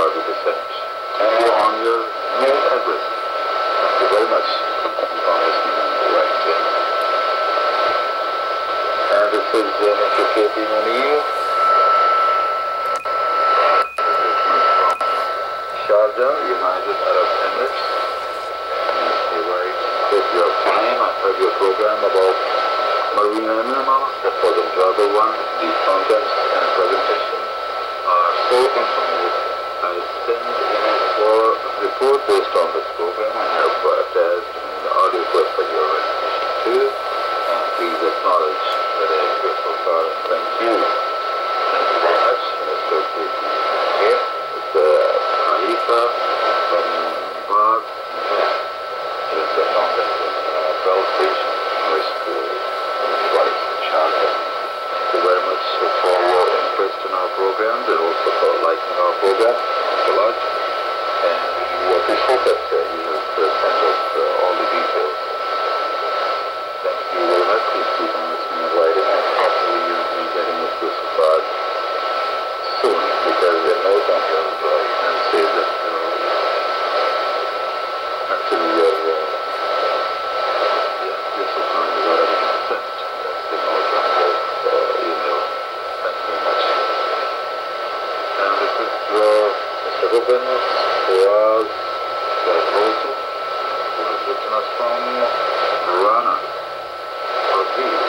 will be sent to you on your mail address. Thank you very much. Keep on listening and writing. And this is Mr. K.P. Munir. Sharjah, United Arab Emirates. A very good of time. I heard your program about marine animals. That was a enjoyable one. The contents and presentation are so informative. I send in for report based on this program. I have attached an audio clip for your recognition too. And please acknowledge that I am here so far. Thank you. Thank you very much, Mr. K.P. here. Khalifa from Bad is a founder of Bell Station High School twice in Sharjah. Thank you very much for your interest in our programs and also for liking our program. Thanks a lot. And we appreciate that you have sent us all the details. Thank you very much. Please keep on listening and writing, and hopefully you'll be getting us this Bad soon, because there are no time here you can say that actually your supply has already been sent. That's the note on the email. Thank you very much. And this is Mr. Ruben Fawaz Sarroso, who has written us from Rana, Brazil.